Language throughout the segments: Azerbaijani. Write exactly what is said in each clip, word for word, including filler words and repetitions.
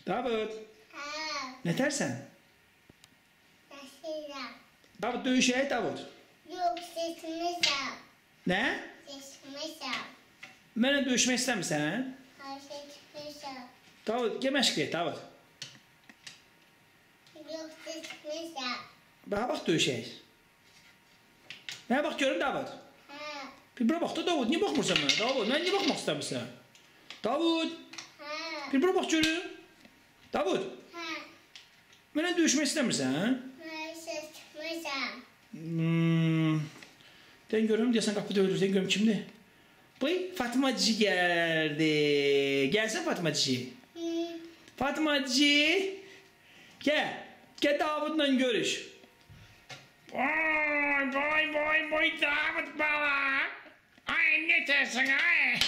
Davud. Ha. Ne dersen? Nasıl? Davud dövüşe Davud. Yok seçmişim. Ne? Seçmişim. Mənə dövüşmək istəmirsən? Ha seçmişim. Davud, gel məşq et Davud. Yok seçmişim. Bax, bax döyüşək. Mənə bax görüm Davud. Ha. Bir bura bax da Davud, niyə baxmırsan mənə? Davud, mən niyə baxmaq istəmirsən? Davud, Ha. bir bura bax görüm. Davud, Ha. mənə döyüşmək istəmirsən? Ha seçmişim. Hmm. Den görüm, deyəsən qapıda ölür, den görüm kimdir? Bıy, Fatmacı gəldi. Gəlsən Fatmacı. Hı. Fatmacı, gəl. Gəl Davudla görüş. Vay vay vay vay Davut baba. Ay ne dersin ay?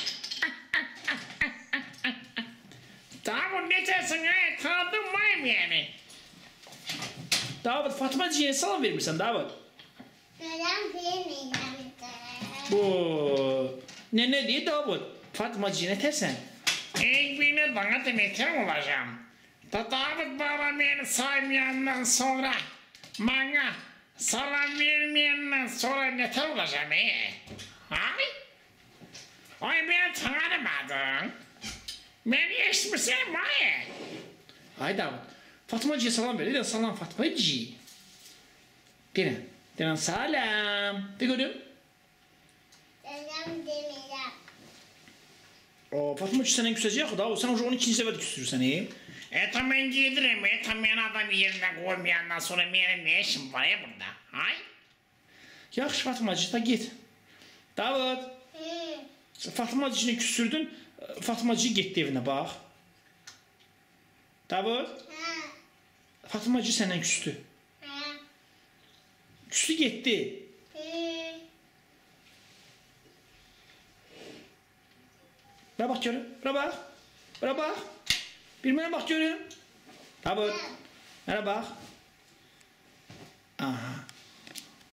Davut ne dersin ay? Tanıdın mı yani? Davud, Fatmacıya salam vermirsən Davud. Neden bilmeyeceğim. Bu, ne ne diye Davud? Fatmacıya ne tersen? İlk birine bana demetem olacağım. Da Davut baba beni saymayandan sonra bana salam vermeyenden sonra neler olacağım e? Ay? Ay beni tanımadın. Beni eşmişsin vay. Ay Davud, Fatmacıya salam ver. Deyən salam Fatmacı. Deyən, deyən salam. De görüm. Neden demeyeceğim. O Fatmacı səndən küsəcək Davud. Sən onu ikinci səfər küsürsən. E? E tamam ben giydirim e tamam ben adam yerine koymayandan sonra benim ne işim var ya burada? Ay? Yaxşı Fatmacı da get. Davud, Hı. Fatmacını küsürdün. Fatmacı getdi evinə bax. Davud, Ha. Fatmacı səndən küstü. Ha. Küstü getdi. Hı. Bura bax görüm. Bura bax. Bura bax. Bir mənə bax görüm. Davud. Mənə bax. Aha.